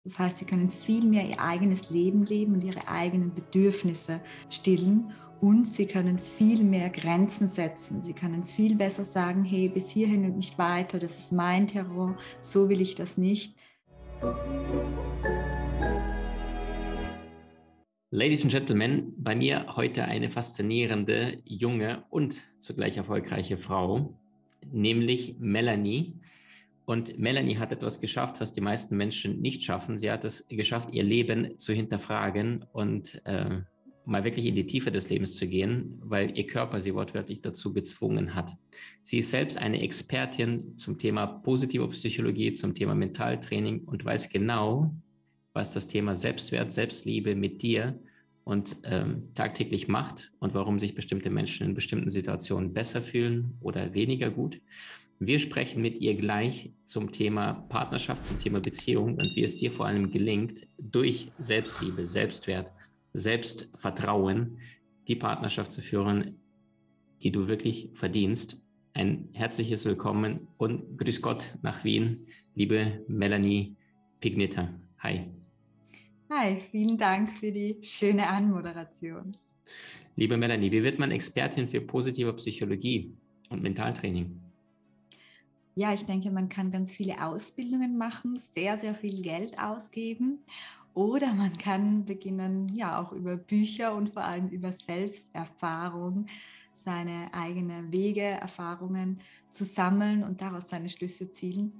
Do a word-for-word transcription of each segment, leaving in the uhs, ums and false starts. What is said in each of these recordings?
Das heißt, sie können viel mehr ihr eigenes Leben leben und ihre eigenen Bedürfnisse stillen und sie können viel mehr Grenzen setzen. Sie können viel besser sagen, hey, bis hierhin und nicht weiter, das ist mein Terror, so will ich das nicht. Ladies and Gentlemen, bei mir heute eine faszinierende, junge und zugleich erfolgreiche Frau, nämlich Melanie. Und Melanie hat etwas geschafft, was die meisten Menschen nicht schaffen. Sie hat es geschafft, ihr Leben zu hinterfragen und äh, mal wirklich in die Tiefe des Lebens zu gehen, weil ihr Körper sie wortwörtlich dazu gezwungen hat. Sie ist selbst eine Expertin zum Thema positive Psychologie, zum Thema Mentaltraining und weiß genau, was das Thema Selbstwert, Selbstliebe mit dir und ähm, tagtäglich macht und warum sich bestimmte Menschen in bestimmten Situationen besser fühlen oder weniger gut. Wir sprechen mit ihr gleich zum Thema Partnerschaft, zum Thema Beziehung und wie es dir vor allem gelingt, durch Selbstliebe, Selbstwert, Selbstvertrauen die Partnerschaft zu führen, die du wirklich verdienst. Ein herzliches Willkommen und grüß Gott nach Wien, liebe Melanie Pigniter. Hi. Hi, vielen Dank für die schöne Anmoderation. Liebe Melanie, wie wird man Expertin für positive Psychologie und Mentaltraining? Ja, ich denke, man kann ganz viele Ausbildungen machen, sehr, sehr viel Geld ausgeben oder man kann beginnen, ja, auch über Bücher und vor allem über Selbsterfahrung seine eigenen Wege, Erfahrungen zu sammeln und daraus seine Schlüsse ziehen.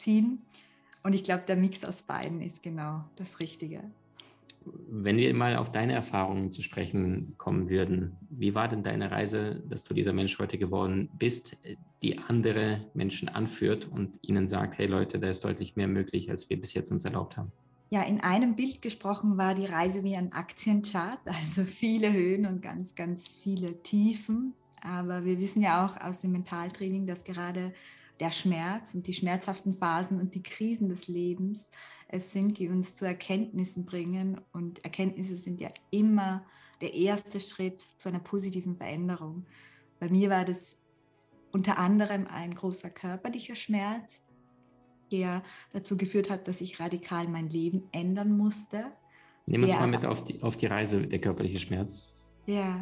Und ich glaube, der Mix aus beiden ist genau das Richtige. Wenn wir mal auf deine Erfahrungen zu sprechen kommen würden, wie war denn deine Reise, dass du dieser Mensch heute geworden bist, die andere Menschen anführt und ihnen sagt, hey Leute, da ist deutlich mehr möglich, als wir bis jetzt uns erlaubt haben? Ja, in einem Bild gesprochen war die Reise wie ein Aktienchart, also viele Höhen und ganz, ganz viele Tiefen. Aber wir wissen ja auch aus dem Mentaltraining, dass gerade der Schmerz und die schmerzhaften Phasen und die Krisen des Lebens es sind, die uns zu Erkenntnissen bringen. Und Erkenntnisse sind ja immer der erste Schritt zu einer positiven Veränderung. Bei mir war das unter anderem ein großer körperlicher Schmerz, der dazu geführt hat, dass ich radikal mein Leben ändern musste. Nehmen wir uns mal mit auf die, auf die Reise, der körperliche Schmerz. Ja,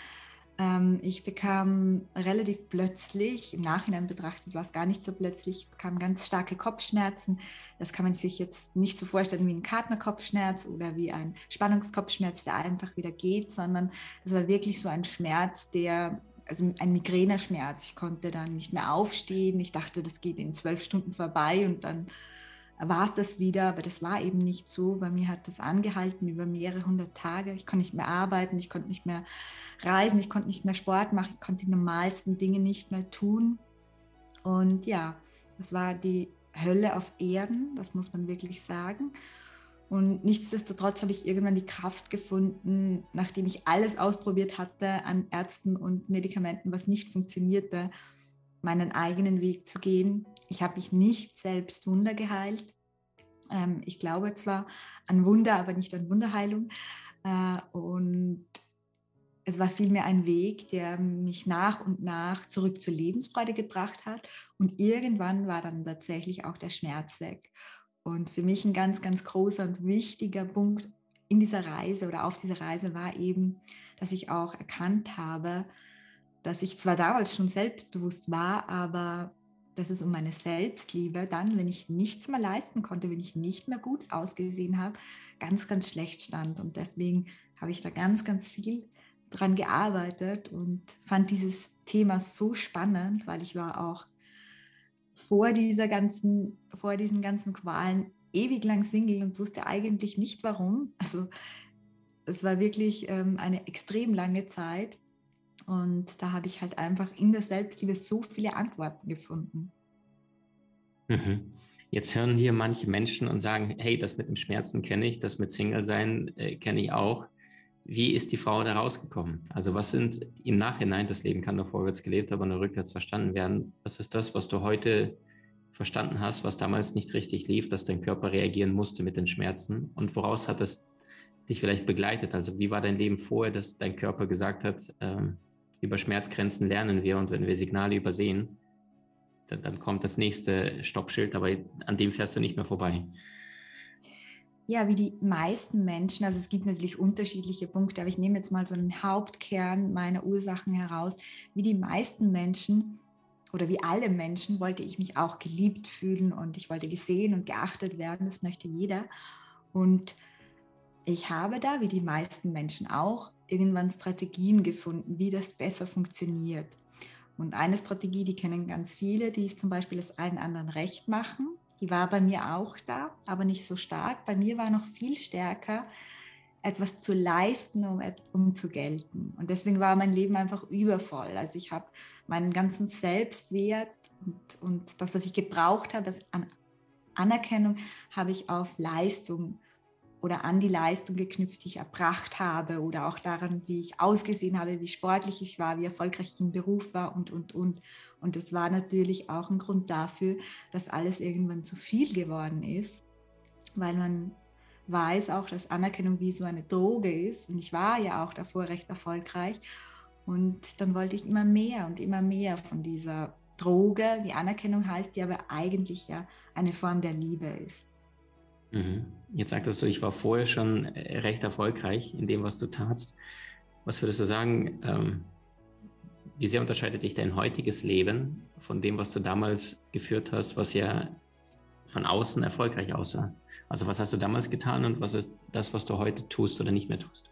ähm, ich bekam relativ plötzlich, im Nachhinein betrachtet war es gar nicht so plötzlich, ich bekam ganz starke Kopfschmerzen. Das kann man sich jetzt nicht so vorstellen wie ein Partnerkopfschmerz oder wie ein Spannungskopfschmerz, der einfach wieder geht, sondern es war wirklich so ein Schmerz, der also ein Migräneschmerz. Ich konnte dann nicht mehr aufstehen. Ich dachte, das geht in zwölf Stunden vorbei und dann war es das wieder. Aber das war eben nicht so. Bei mir hat das angehalten über mehrere hundert Tage. Ich konnte nicht mehr arbeiten, ich konnte nicht mehr reisen, ich konnte nicht mehr Sport machen, ich konnte die normalsten Dinge nicht mehr tun. Und ja, das war die Hölle auf Erden, das muss man wirklich sagen. Und nichtsdestotrotz habe ich irgendwann die Kraft gefunden, nachdem ich alles ausprobiert hatte an Ärzten und Medikamenten, was nicht funktionierte, meinen eigenen Weg zu gehen. Ich habe mich nicht selbst Wunder geheilt. Ähm, ich glaube zwar an Wunder, aber nicht an Wunderheilung. Äh, und es war vielmehr ein Weg, der mich nach und nach zurück zur Lebensfreude gebracht hat. Und irgendwann war dann tatsächlich auch der Schmerz weg. Und für mich ein ganz, ganz großer und wichtiger Punkt in dieser Reise oder auf dieser Reise war eben, dass ich auch erkannt habe, dass ich zwar damals schon selbstbewusst war, aber dass es um meine Selbstliebe dann, wenn ich nichts mehr leisten konnte, wenn ich nicht mehr gut ausgesehen habe, ganz, ganz schlecht stand. Und deswegen habe ich da ganz, ganz viel dran gearbeitet und fand dieses Thema so spannend, weil ich war auch vor dieser ganzen, vor diesen ganzen Qualen ewig lang Single und wusste eigentlich nicht warum. Also es war wirklich ähm, eine extrem lange Zeit und da habe ich halt einfach in der Selbstliebe so viele Antworten gefunden. Mhm. Jetzt hören hier manche Menschen und sagen, hey, das mit dem Schmerzen kenne ich, das mit Single-Sein äh, kenne ich auch. Wie ist die Frau da rausgekommen? Also was sind im Nachhinein, das Leben kann nur vorwärts gelebt, aber nur rückwärts verstanden werden. Was ist das, was du heute verstanden hast, was damals nicht richtig lief, dass dein Körper reagieren musste mit den Schmerzen? Und woraus hat es dich vielleicht begleitet? Also wie war dein Leben vorher, dass dein Körper gesagt hat, ähm, über Schmerzgrenzen lernen wir und wenn wir Signale übersehen, dann, dann kommt das nächste Stoppschild, aber an dem fährst du nicht mehr vorbei. Ja, wie die meisten Menschen, also es gibt natürlich unterschiedliche Punkte, aber ich nehme jetzt mal so einen Hauptkern meiner Ursachen heraus. Wie die meisten Menschen oder wie alle Menschen wollte ich mich auch geliebt fühlen und ich wollte gesehen und geachtet werden, das möchte jeder. Und ich habe da, wie die meisten Menschen auch, irgendwann Strategien gefunden, wie das besser funktioniert. Und eine Strategie, die kennen ganz viele, die ist zum Beispiel es allen anderen recht machen. Die war bei mir auch da, aber nicht so stark. Bei mir war noch viel stärker, etwas zu leisten, um, um zu gelten. Und deswegen war mein Leben einfach übervoll. Also ich habe meinen ganzen Selbstwert und, und das, was ich gebraucht habe, das an Anerkennung, habe ich auf Leistung oder an die Leistung geknüpft, die ich erbracht habe oder auch daran, wie ich ausgesehen habe, wie sportlich ich war, wie erfolgreich ich im Beruf war und, und, und. Und das war natürlich auch ein Grund dafür, dass alles irgendwann zu viel geworden ist, weil man weiß auch, dass Anerkennung wie so eine Droge ist. Und ich war ja auch davor recht erfolgreich. Und dann wollte ich immer mehr und immer mehr von dieser Droge, die Anerkennung heißt, die aber eigentlich ja eine Form der Liebe ist. Mhm. Jetzt sagtest du, ich war vorher schon recht erfolgreich in dem, was du tatst. Was würdest du sagen, ähm, wie sehr unterscheidet dich dein heutiges Leben von dem, was du damals geführt hast, was ja von außen erfolgreich aussah? Also was hast du damals getan und was ist das, was du heute tust oder nicht mehr tust?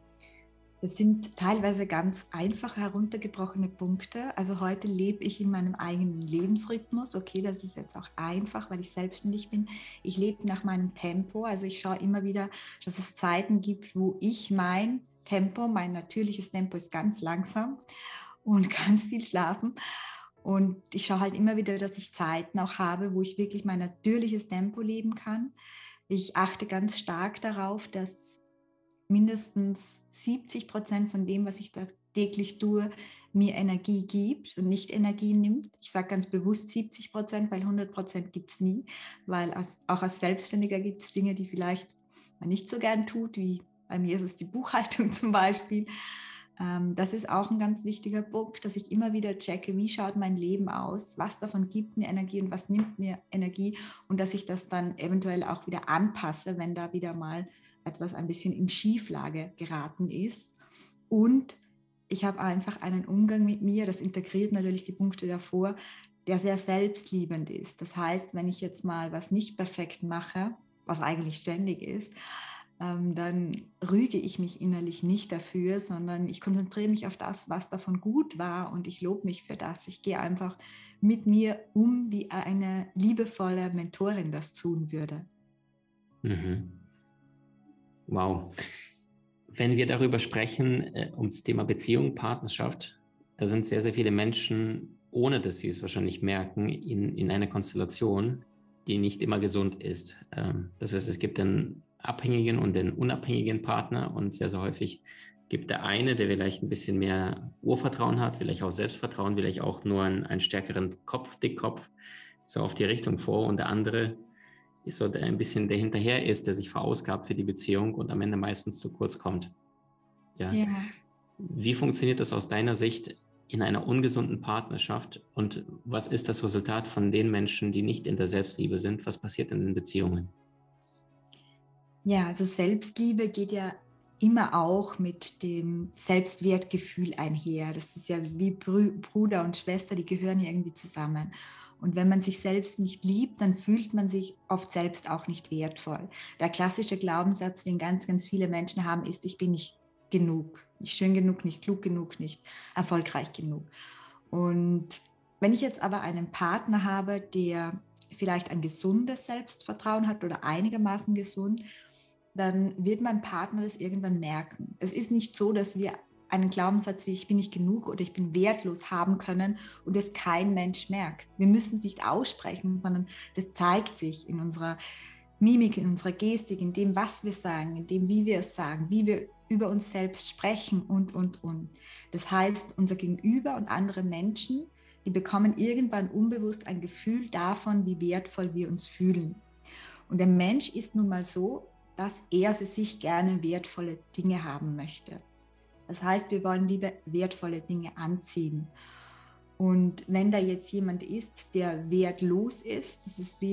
Das sind teilweise ganz einfach heruntergebrochene Punkte. Also heute lebe ich in meinem eigenen Lebensrhythmus. Okay, das ist jetzt auch einfach, weil ich selbstständig bin. Ich lebe nach meinem Tempo. Also ich schaue immer wieder, dass es Zeiten gibt, wo ich mein Tempo, mein natürliches Tempo ist ganz langsam und ganz viel schlafen. Und ich schaue halt immer wieder, dass ich Zeiten auch habe, wo ich wirklich mein natürliches Tempo leben kann. Ich achte ganz stark darauf, dass mindestens siebzig Prozent von dem, was ich da täglich tue, mir Energie gibt und nicht Energie nimmt. Ich sage ganz bewusst siebzig Prozent, weil hundert Prozent gibt es nie, weil als, auch als Selbstständiger gibt es Dinge, die vielleicht man nicht so gern tut, wie bei mir ist es die Buchhaltung zum Beispiel. Ähm, das ist auch ein ganz wichtiger Punkt, dass ich immer wieder checke, wie schaut mein Leben aus, was davon gibt mir Energie und was nimmt mir Energie und dass ich das dann eventuell auch wieder anpasse, wenn da wieder mal etwas ein bisschen in Schieflage geraten ist. Und ich habe einfach einen Umgang mit mir, das integriert natürlich die Punkte davor, der sehr selbstliebend ist. Das heißt, wenn ich jetzt mal was nicht perfekt mache, was eigentlich ständig ist, ähm, dann rüge ich mich innerlich nicht dafür, sondern ich konzentriere mich auf das, was davon gut war und ich lobe mich für das. Ich gehe einfach mit mir um, wie eine liebevolle Mentorin das tun würde. Mhm. Wow. Wenn wir darüber sprechen, äh, ums Thema Beziehung, Partnerschaft, da sind sehr, sehr viele Menschen, ohne dass sie es wahrscheinlich merken, in, in einer Konstellation, die nicht immer gesund ist. Ähm, das heißt, es gibt den abhängigen und den unabhängigen Partner und sehr, sehr häufig gibt der eine, der vielleicht ein bisschen mehr Urvertrauen hat, vielleicht auch Selbstvertrauen, vielleicht auch nur einen, einen stärkeren Kopf, Dickkopf, so auf die Richtung vor und der andere ist so der ein bisschen der hinterher ist, der sich verausgabt für die Beziehung und am Ende meistens zu kurz kommt. Ja. Ja. Wie funktioniert das aus deiner Sicht in einer ungesunden Partnerschaft und was ist das Resultat von den Menschen, die nicht in der Selbstliebe sind? Was passiert in den Beziehungen? Ja, also Selbstliebe geht ja immer auch mit dem Selbstwertgefühl einher. Das ist ja wie Bruder und Schwester, die gehören ja irgendwie zusammen. Und wenn man sich selbst nicht liebt, dann fühlt man sich oft selbst auch nicht wertvoll. Der klassische Glaubenssatz, den ganz, ganz viele Menschen haben, ist, ich bin nicht genug, nicht schön genug, nicht klug genug, nicht erfolgreich genug. Und wenn ich jetzt aber einen Partner habe, der vielleicht ein gesundes Selbstvertrauen hat oder einigermaßen gesund, dann wird mein Partner das irgendwann merken. Es ist nicht so, dass wir einen Glaubenssatz wie ich bin nicht genug oder ich bin wertlos haben können und es kein Mensch merkt. Wir müssen es nicht aussprechen, sondern das zeigt sich in unserer Mimik, in unserer Gestik, in dem, was wir sagen, in dem, wie wir es sagen, wie wir über uns selbst sprechen und, und, und. Das heißt, unser Gegenüber und andere Menschen, die bekommen irgendwann unbewusst ein Gefühl davon, wie wertvoll wir uns fühlen. Und der Mensch ist nun mal so, dass er für sich gerne wertvolle Dinge haben möchte. Das heißt, wir wollen lieber wertvolle Dinge anziehen. Und wenn da jetzt jemand ist, der wertlos ist, das ist wie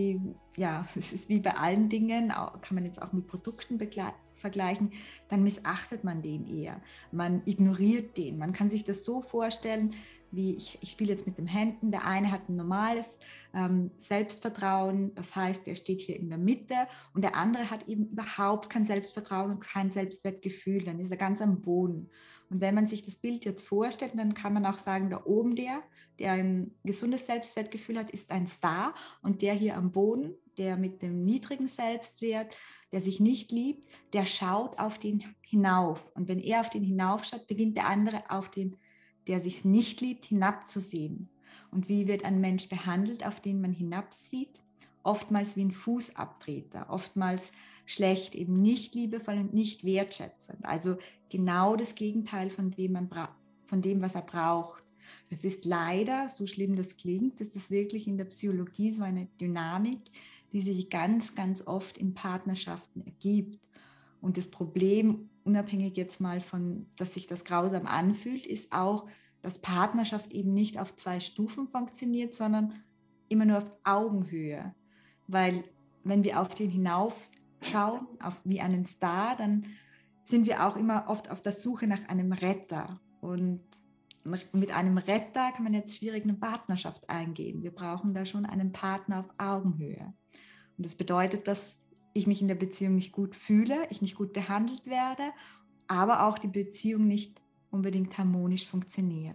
ja, es ist wie bei allen Dingen, kann man jetzt auch mit Produkten vergleichen, dann missachtet man den eher. Man ignoriert den. Man kann sich das so vorstellen, wie ich, ich spiele jetzt mit den Händen. Der eine hat ein normales ähm, Selbstvertrauen, das heißt, er steht hier in der Mitte, und der andere hat eben überhaupt kein Selbstvertrauen und kein Selbstwertgefühl. Dann ist er ganz am Boden. Und wenn man sich das Bild jetzt vorstellt, dann kann man auch sagen, da oben der, der ein gesundes Selbstwertgefühl hat, ist ein Star, und der hier am Boden, der mit dem niedrigen Selbstwert, der sich nicht liebt, der schaut auf den hinauf. Und wenn er auf den hinaufschaut, beginnt der andere auf den, der sich nicht liebt, hinabzusehen. Und wie wird ein Mensch behandelt, auf den man hinabsieht? Oftmals wie ein Fußabtreter, oftmals schlecht, eben nicht liebevoll und nicht wertschätzend. Also genau das Gegenteil von dem, man bra- von dem, was er braucht. Das ist leider, so schlimm das klingt, das ist wirklich in der Psychologie so eine Dynamik, die sich ganz, ganz oft in Partnerschaften ergibt. Und das Problem, unabhängig jetzt mal von, dass sich das grausam anfühlt, ist auch, dass Partnerschaft eben nicht auf zwei Stufen funktioniert, sondern immer nur auf Augenhöhe. Weil wenn wir auf den hinaufschauen, auf wie einen Star, dann sind wir auch immer oft auf der Suche nach einem Retter. Und mit einem Retter kann man jetzt schwierig eine Partnerschaft eingehen. Wir brauchen da schon einen Partner auf Augenhöhe. Und das bedeutet, dass ich mich in der Beziehung nicht gut fühle, ich nicht gut behandelt werde, aber auch die Beziehung nicht unbedingt harmonisch funktioniert.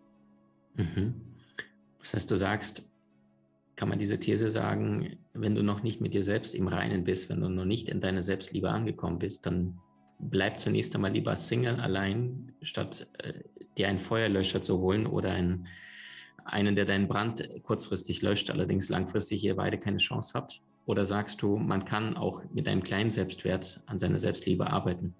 Mhm. Das heißt, du sagst, kann man diese These sagen, wenn du noch nicht mit dir selbst im Reinen bist, wenn du noch nicht in deiner Selbstliebe angekommen bist, dann bleib zunächst einmal lieber Single allein, statt äh, dir einen Feuerlöscher zu holen oder einen, einen, der deinen Brand kurzfristig löscht, allerdings langfristig ihr beide keine Chance habt? Oder sagst du, man kann auch mit einem kleinen Selbstwert an seiner Selbstliebe arbeiten?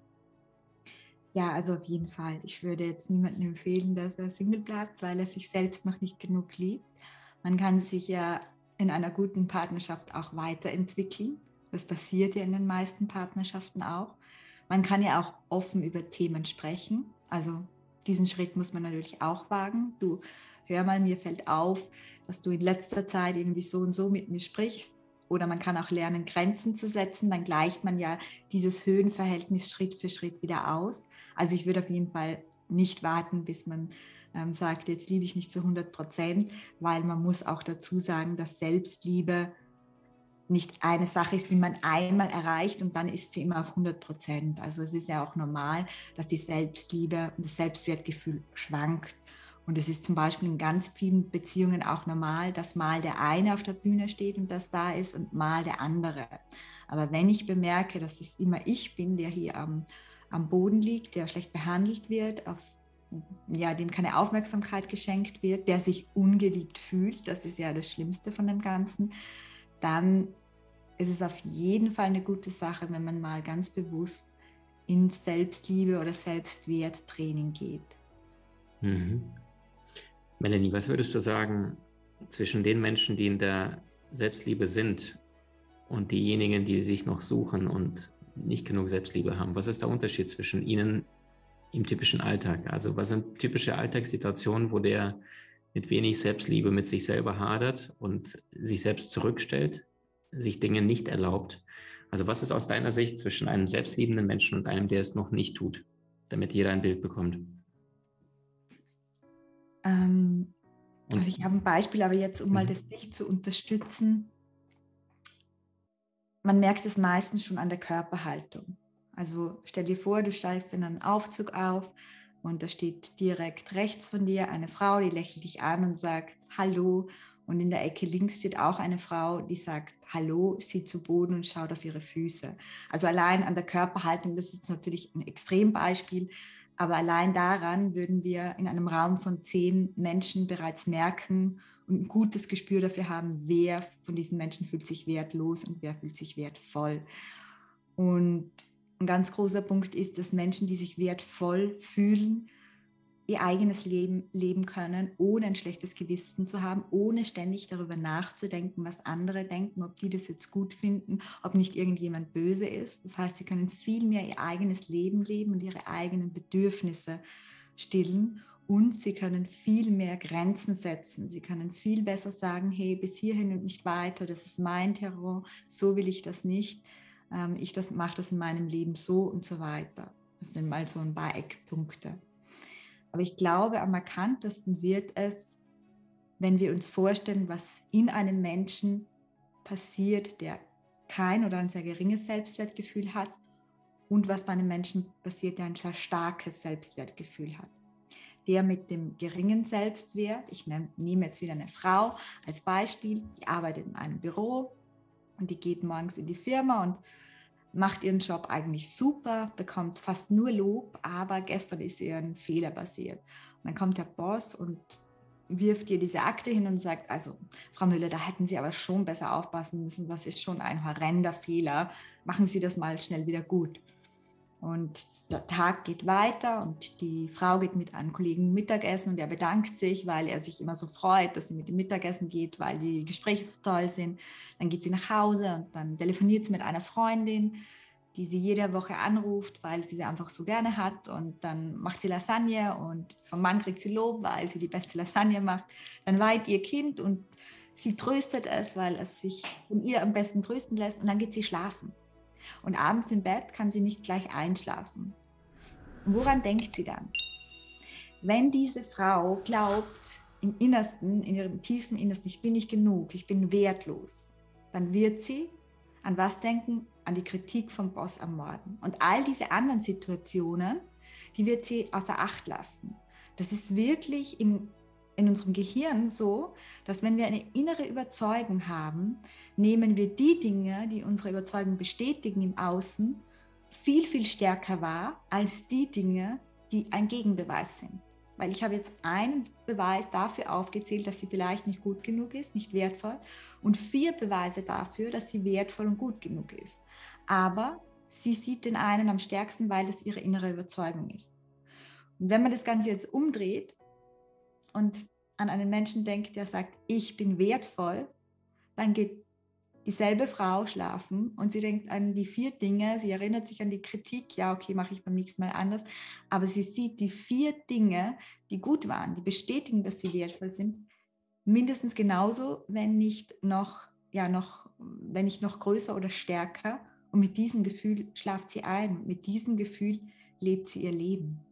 Ja, also auf jeden Fall. Ich würde jetzt niemandem empfehlen, dass er Single bleibt, weil er sich selbst noch nicht genug liebt. Man kann sich ja in einer guten Partnerschaft auch weiterentwickeln. Das passiert ja in den meisten Partnerschaften auch. Man kann ja auch offen über Themen sprechen. Also diesen Schritt muss man natürlich auch wagen. Du, hör mal, mir fällt auf, dass du in letzter Zeit irgendwie so und so mit mir sprichst. Oder man kann auch lernen, Grenzen zu setzen. Dann gleicht man ja dieses Höhenverhältnis Schritt für Schritt wieder aus. Also ich würde auf jeden Fall nicht warten, bis man ähm, sagt, jetzt liebe ich mich zu hundert Prozent, weil man muss auch dazu sagen, dass Selbstliebe nicht eine Sache ist, die man einmal erreicht und dann ist sie immer auf hundert Prozent. Also es ist ja auch normal, dass die Selbstliebe und das Selbstwertgefühl schwankt. Und es ist zum Beispiel in ganz vielen Beziehungen auch normal, dass mal der eine auf der Bühne steht und das da ist und mal der andere. Aber wenn ich bemerke, dass es immer ich bin, der hier am, am Boden liegt, der schlecht behandelt wird, auf, ja, dem keine Aufmerksamkeit geschenkt wird, der sich ungeliebt fühlt, das ist ja das Schlimmste von dem Ganzen, dann ist es auf jeden Fall eine gute Sache, wenn man mal ganz bewusst ins Selbstliebe oder Selbstwerttraining geht. Mhm. Melanie, was würdest du sagen zwischen den Menschen, die in der Selbstliebe sind und diejenigen, die sich noch suchen und nicht genug Selbstliebe haben? Was ist der Unterschied zwischen ihnen im typischen Alltag? Also was sind typische Alltagssituationen, wo der mit wenig Selbstliebe mit sich selber hadert und sich selbst zurückstellt, sich Dinge nicht erlaubt? Also was ist aus deiner Sicht zwischen einem selbstliebenden Menschen und einem, der es noch nicht tut, damit jeder ein Bild bekommt? Ähm, Und, also ich habe ein Beispiel, aber jetzt, um mal mhm. das Licht zu unterstützen, man merkt es meistens schon an der Körperhaltung. Also stell dir vor, du steigst in einen Aufzug auf und da steht direkt rechts von dir eine Frau, die lächelt dich an und sagt Hallo. Und in der Ecke links steht auch eine Frau, die sagt Hallo, sieht zu Boden und schaut auf ihre Füße. Also allein an der Körperhaltung, das ist natürlich ein Extrembeispiel, aber allein daran würden wir in einem Raum von zehn Menschen bereits merken und ein gutes Gespür dafür haben, wer von diesen Menschen fühlt sich wertlos und wer fühlt sich wertvoll. Und ein ganz großer Punkt ist, dass Menschen, die sich wertvoll fühlen, ihr eigenes Leben leben können, ohne ein schlechtes Gewissen zu haben, ohne ständig darüber nachzudenken, was andere denken, ob die das jetzt gut finden, ob nicht irgendjemand böse ist. Das heißt, sie können viel mehr ihr eigenes Leben leben und ihre eigenen Bedürfnisse stillen, und sie können viel mehr Grenzen setzen. Sie können viel besser sagen, hey, bis hierhin und nicht weiter, das ist mein Terror, so will ich das nicht. Ähm, ich das, mache das in meinem Leben so und so weiter. Das sind mal so ein paar Eckpunkte. Aber ich glaube, am markantesten wird es, wenn wir uns vorstellen, was in einem Menschen passiert, der kein oder ein sehr geringes Selbstwertgefühl hat und was bei einem Menschen passiert, der ein sehr starkes Selbstwertgefühl hat. Der mit dem geringen Selbstwert, ich nehme jetzt wieder eine Frau als Beispiel, die arbeitet in einem Büro und die geht morgens in die Firma und macht ihren Job eigentlich super, bekommt fast nur Lob, aber gestern ist ihr ein Fehler passiert. Und dann kommt der Boss und wirft ihr diese Akte hin und sagt, also Frau Müller, da hätten Sie aber schon besser aufpassen müssen, das ist schon ein horrender Fehler, machen Sie das mal schnell wieder gut. Und der Tag geht weiter und die Frau geht mit einem Kollegen Mittagessen und er bedankt sich, weil er sich immer so freut, dass sie mit dem Mittagessen geht, weil die Gespräche so toll sind. Dann geht sie nach Hause und dann telefoniert sie mit einer Freundin, die sie jede Woche anruft, weil sie sie einfach so gerne hat, und dann macht sie Lasagne und vom Mann kriegt sie Lob, weil sie die beste Lasagne macht. Dann weint ihr Kind und sie tröstet es, weil es sich von ihr am besten trösten lässt, und dann geht sie schlafen. Und abends im Bett kann sie nicht gleich einschlafen. Und woran denkt sie dann? Wenn diese Frau glaubt, im Innersten, in ihrem tiefen Innersten, ich bin nicht genug, ich bin wertlos, dann wird sie an was denken? An die Kritik vom Boss am Morgen. Und all diese anderen Situationen, die wird sie außer Acht lassen. Das ist wirklich in, in unserem Gehirn so, dass wenn wir eine innere Überzeugung haben, nehmen wir die Dinge, die unsere Überzeugung bestätigen im Außen, viel, viel stärker wahr als die Dinge, die ein Gegenbeweis sind. Weil ich habe jetzt einen Beweis dafür aufgezählt, dass sie vielleicht nicht gut genug ist, nicht wertvoll, und vier Beweise dafür, dass sie wertvoll und gut genug ist. Aber sie sieht den einen am stärksten, weil es ihre innere Überzeugung ist. Und wenn man das Ganze jetzt umdreht und an einen Menschen denkt, der sagt, ich bin wertvoll, dann geht dieselbe Frau schlafen und sie denkt an die vier Dinge, sie erinnert sich an die Kritik, ja, okay, mache ich beim nächsten Mal anders, aber sie sieht die vier Dinge, die gut waren, die bestätigen, dass sie wertvoll sind, mindestens genauso, wenn nicht noch, ja, noch, wenn nicht noch größer oder stärker, und mit diesem Gefühl schlaft sie ein, mit diesem Gefühl lebt sie ihr Leben.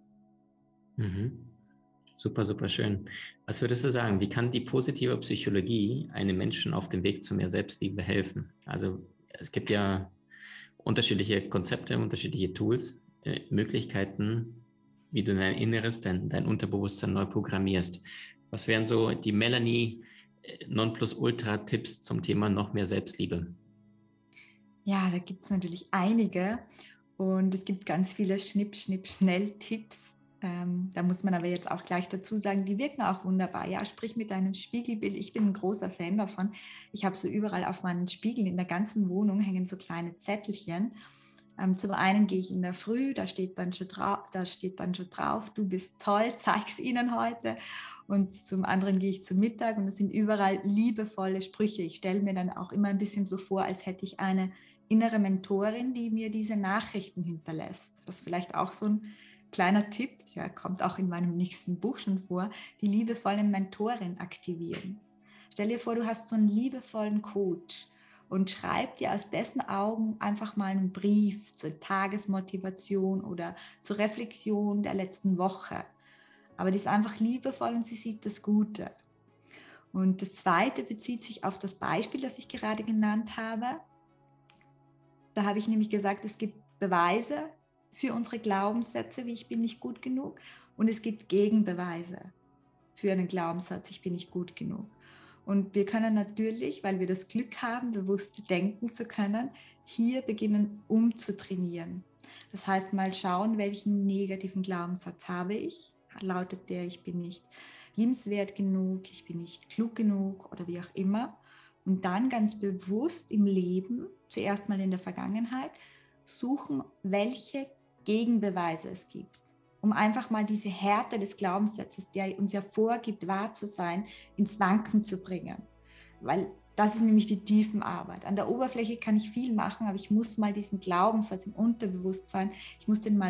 Mhm. Super, super schön. Was würdest du sagen, wie kann die positive Psychologie einem Menschen auf dem Weg zu mehr Selbstliebe helfen? Also es gibt ja unterschiedliche Konzepte, unterschiedliche Tools, äh, Möglichkeiten, wie du dein Inneres, dein, dein Unterbewusstsein neu programmierst. Was wären so die Melanie äh, Nonplusultra-Tipps zum Thema noch mehr Selbstliebe? Ja, da gibt es natürlich einige und es gibt ganz viele Schnipp, Schnipp, Schnell-Tipps. Ähm, da muss man aber jetzt auch gleich dazu sagen, die wirken auch wunderbar. Ja, sprich mit deinem Spiegelbild. Ich bin ein großer Fan davon. Ich habe so überall auf meinen Spiegeln in der ganzen Wohnung hängen so kleine Zettelchen. Ähm, zum einen gehe ich in der Früh, da steht dann schon drauf, da steht dann schon drauf, du bist toll, zeig's ihnen heute. Und zum anderen gehe ich zum Mittag und es sind überall liebevolle Sprüche. Ich stelle mir dann auch immer ein bisschen so vor, als hätte ich eine innere Mentorin, die mir diese Nachrichten hinterlässt. Das ist vielleicht auch so ein kleiner Tipp, der kommt auch in meinem nächsten Buch schon vor, die liebevolle Mentorin aktivieren. Stell dir vor, du hast so einen liebevollen Coach und schreib dir aus dessen Augen einfach mal einen Brief zur Tagesmotivation oder zur Reflexion der letzten Woche. Aber die ist einfach liebevoll und sie sieht das Gute. Und das Zweite bezieht sich auf das Beispiel, das ich gerade genannt habe. Da habe ich nämlich gesagt, es gibt Beweise für unsere Glaubenssätze, wie ich bin nicht gut genug, und es gibt Gegenbeweise für einen Glaubenssatz, ich bin nicht gut genug. Und wir können natürlich, weil wir das Glück haben, bewusst denken zu können, hier beginnen umzutrainieren. Das heißt, mal schauen, welchen negativen Glaubenssatz habe ich. Lautet der, ich bin nicht liebenswert genug, ich bin nicht klug genug oder wie auch immer. Und dann ganz bewusst im Leben, zuerst mal in der Vergangenheit, suchen, welche Gegenbeweise es gibt, um einfach mal diese Härte des Glaubenssatzes, der uns ja vorgibt, wahr zu sein, ins Wanken zu bringen. Weil das ist nämlich die Tiefenarbeit. An der Oberfläche kann ich viel machen, aber ich muss mal diesen Glaubenssatz im Unterbewusstsein, ich muss den mal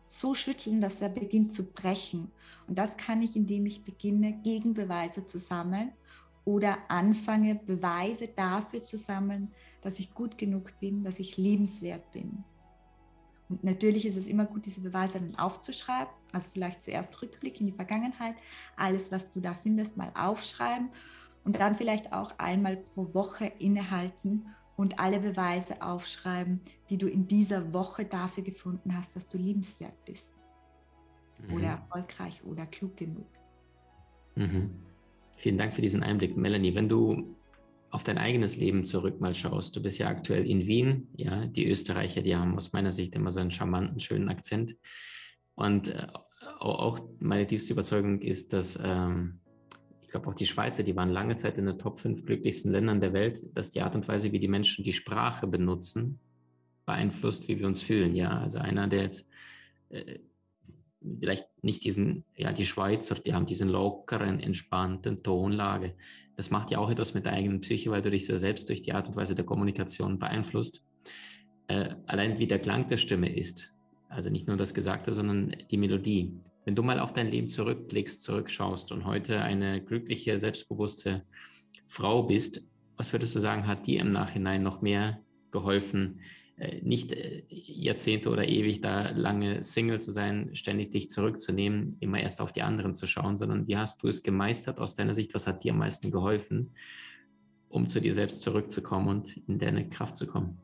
so schütteln, dass er beginnt zu brechen. Und das kann ich, indem ich beginne, Gegenbeweise zu sammeln oder anfange, Beweise dafür zu sammeln, dass ich gut genug bin, dass ich liebenswert bin. Und natürlich ist es immer gut, diese Beweise dann aufzuschreiben, also vielleicht zuerst Rückblick in die Vergangenheit, alles, was du da findest, mal aufschreiben und dann vielleicht auch einmal pro Woche innehalten und alle Beweise aufschreiben, die du in dieser Woche dafür gefunden hast, dass du liebenswert bist mhm. oder erfolgreich oder klug genug. Mhm. Vielen Dank für diesen Einblick, Melanie. Wenn du auf dein eigenes Leben zurück mal schaust, du bist ja aktuell in Wien, ja, die Österreicher, die haben aus meiner Sicht immer so einen charmanten, schönen Akzent und äh, auch meine tiefste Überzeugung ist, dass ähm, ich glaube auch die Schweizer, die waren lange Zeit in den Top fünf glücklichsten Ländern der Welt, dass die Art und Weise, wie die Menschen die Sprache benutzen, beeinflusst, wie wir uns fühlen, ja, also einer, der jetzt äh, vielleicht nicht diesen, ja, die Schweizer, die haben diesen lockeren, entspannten Tonlage. Das macht ja auch etwas mit der eigenen Psyche, weil du dich sehr selbst durch die Art und Weise der Kommunikation beeinflusst. Äh, allein wie der Klang der Stimme ist, also nicht nur das Gesagte, sondern die Melodie. Wenn du mal auf dein Leben zurückblickst, zurückschaust und heute eine glückliche, selbstbewusste Frau bist, was würdest du sagen, hat dir im Nachhinein noch mehr geholfen, nicht Jahrzehnte oder ewig da lange Single zu sein, ständig dich zurückzunehmen, immer erst auf die anderen zu schauen, sondern wie hast du es gemeistert aus deiner Sicht? Was hat dir am meisten geholfen, um zu dir selbst zurückzukommen und in deine Kraft zu kommen?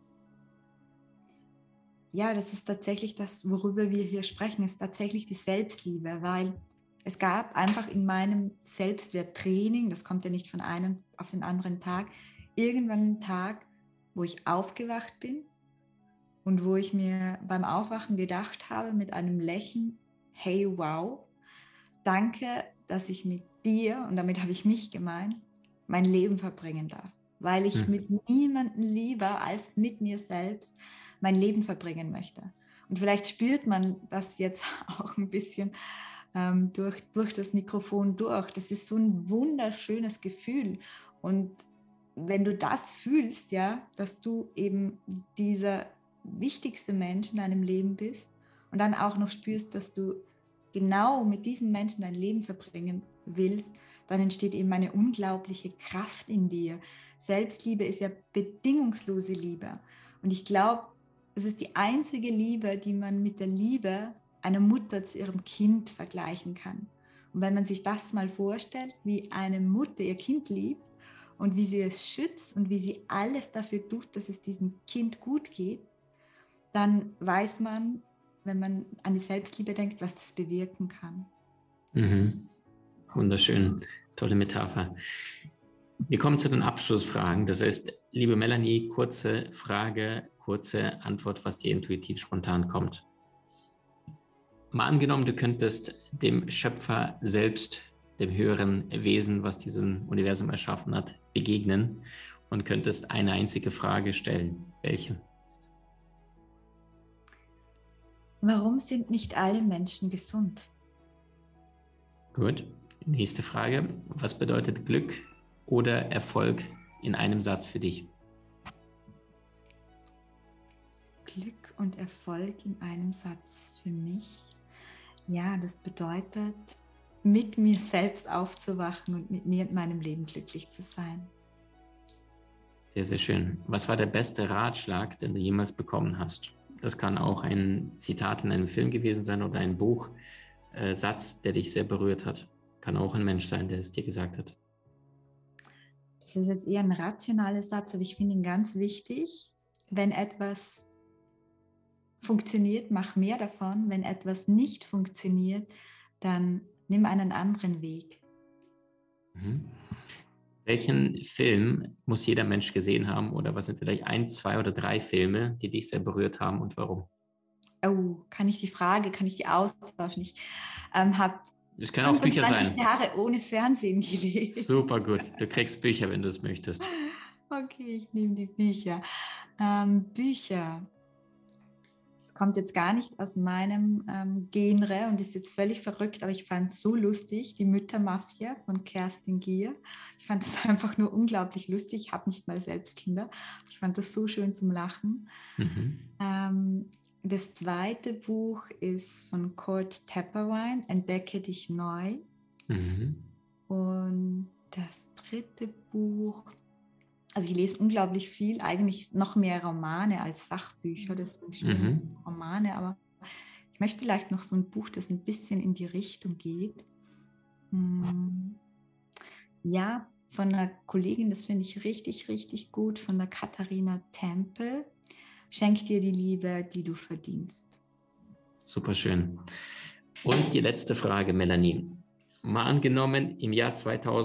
Ja, das ist tatsächlich das, worüber wir hier sprechen, ist tatsächlich die Selbstliebe, weil es gab einfach in meinem Selbstwerttraining, das kommt ja nicht von einem auf den anderen Tag, irgendwann einen Tag, wo ich aufgewacht bin und wo ich mir beim Aufwachen gedacht habe mit einem Lächeln, hey, wow, danke, dass ich mit dir, und damit habe ich mich gemeint, mein Leben verbringen darf, weil ich hm. mit niemandem lieber als mit mir selbst mein Leben verbringen möchte. Und vielleicht spürt man das jetzt auch ein bisschen ähm, durch, durch das Mikrofon durch. Das ist so ein wunderschönes Gefühl. Und wenn du das fühlst, ja, dass du eben dieser wichtigste Mensch in deinem Leben bist und dann auch noch spürst, dass du genau mit diesen Menschen dein Leben verbringen willst, dann entsteht eben eine unglaubliche Kraft in dir. Selbstliebe ist ja bedingungslose Liebe. Und ich glaube, es ist die einzige Liebe, die man mit der Liebe einer Mutter zu ihrem Kind vergleichen kann. Und wenn man sich das mal vorstellt, wie eine Mutter ihr Kind liebt und wie sie es schützt und wie sie alles dafür tut, dass es diesem Kind gut geht, dann weiß man, wenn man an die Selbstliebe denkt, was das bewirken kann. Mhm. Wunderschön, tolle Metapher. Wir kommen zu den Abschlussfragen. Das heißt, liebe Melanie, kurze Frage, kurze Antwort, was dir intuitiv spontan kommt. Mal angenommen, du könntest dem Schöpfer selbst, dem höheren Wesen, was diesen Universum erschaffen hat, begegnen und könntest eine einzige Frage stellen. Welche? Warum sind nicht alle Menschen gesund? Gut. Nächste Frage. Was bedeutet Glück oder Erfolg in einem Satz für dich? Glück und Erfolg in einem Satz für mich? Ja, das bedeutet, mit mir selbst aufzuwachen und mit mir in meinem Leben glücklich zu sein. Sehr, sehr schön. Was war der beste Ratschlag, den du jemals bekommen hast? Das kann auch ein Zitat in einem Film gewesen sein oder ein Buchsatz, der dich sehr berührt hat. Kann auch ein Mensch sein, der es dir gesagt hat. Das ist jetzt eher ein rationaler Satz, aber ich finde ihn ganz wichtig. Wenn etwas funktioniert, mach mehr davon. Wenn etwas nicht funktioniert, dann nimm einen anderen Weg. Mhm. Welchen Film muss jeder Mensch gesehen haben oder was sind vielleicht ein, zwei oder drei Filme, die dich sehr berührt haben und warum? Oh, kann ich die Frage, kann ich die austauschen? Ich ähm, habe Es können auch Bücher sein. Jahre ohne Fernsehen gelesen. Super gut. Du kriegst Bücher, wenn du es möchtest. Okay, ich nehme die Bücher. Ähm, Bücher. Es kommt jetzt gar nicht aus meinem ähm, Genre und ist jetzt völlig verrückt, aber ich fand es so lustig, die Müttermafia von Kerstin Gier. Ich fand es einfach nur unglaublich lustig. Ich habe nicht mal selbst Kinder. Ich fand das so schön zum Lachen. Mhm. Ähm, Das zweite Buch ist von Kurt Tepperwein, Entdecke dich neu. Mhm. Und das dritte Buch, also ich lese unglaublich viel, eigentlich noch mehr Romane als Sachbücher, deswegen schwimmen Mhm. Romane, aber ich möchte vielleicht noch so ein Buch, das ein bisschen in die Richtung geht. Hm. Ja, von einer Kollegin, das finde ich richtig, richtig gut, von der Katharina Tempel. Schenk dir die Liebe, die du verdienst. Super schön. Und die letzte Frage, Melanie. Mal angenommen, im Jahr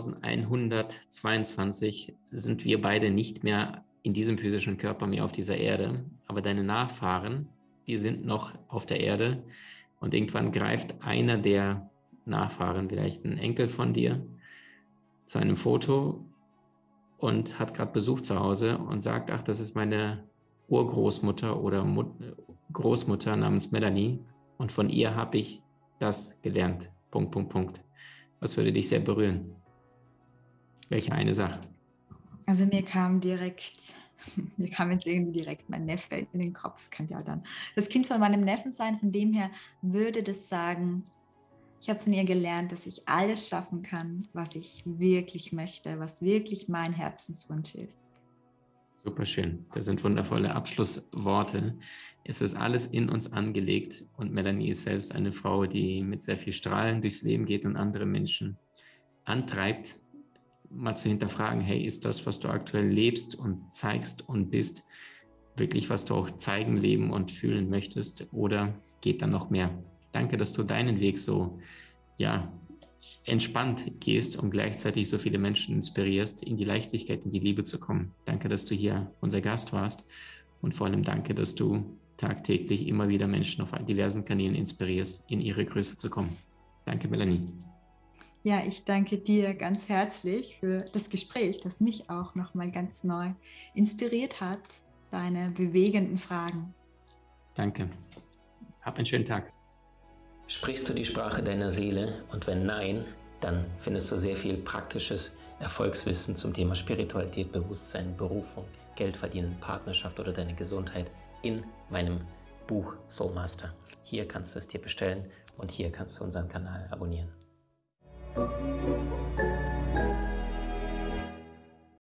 zweitausendeinhundertzweiundzwanzig sind wir beide nicht mehr in diesem physischen Körper mehr auf dieser Erde, aber deine Nachfahren, die sind noch auf der Erde und irgendwann greift einer der Nachfahren, vielleicht ein Enkel von dir, zu einem Foto und hat gerade Besuch zu Hause und sagt, ach, das ist meine Urgroßmutter oder Mut- Großmutter namens Melanie und von ihr habe ich das gelernt. Punkt, Punkt, Punkt. Was würde dich sehr berühren? Welche eine Sache? Also mir kam direkt, mir kam jetzt irgendwie direkt mein Neffe in den Kopf. Es kann ja dann das Kind von meinem Neffen sein. Von dem her würde das sagen, ich habe von ihr gelernt, dass ich alles schaffen kann, was ich wirklich möchte, was wirklich mein Herzenswunsch ist. Super schön. Das sind wundervolle Abschlussworte. Es ist alles in uns angelegt und Melanie ist selbst eine Frau, die mit sehr viel Strahlen durchs Leben geht und andere Menschen antreibt, mal zu hinterfragen, hey, ist das, was du aktuell lebst und zeigst und bist, wirklich, was du auch zeigen, leben und fühlen möchtest oder geht da noch mehr? Danke, dass du deinen Weg so, ja, entspannt gehst und gleichzeitig so viele Menschen inspirierst, in die Leichtigkeit, in die Liebe zu kommen. Danke, dass du hier unser Gast warst und vor allem danke, dass du tagtäglich immer wieder Menschen auf diversen Kanälen inspirierst, in ihre Größe zu kommen. Danke, Melanie. Ja, ich danke dir ganz herzlich für das Gespräch, das mich auch nochmal ganz neu inspiriert hat, deine bewegenden Fragen. Danke. Hab einen schönen Tag. Sprichst du die Sprache deiner Seele? Und wenn nein, dann findest du sehr viel praktisches Erfolgswissen zum Thema Spiritualität, Bewusstsein, Berufung, Geld verdienen, Partnerschaft oder deine Gesundheit in meinem Buch Soul Master. Hier kannst du es dir bestellen und hier kannst du unseren Kanal abonnieren.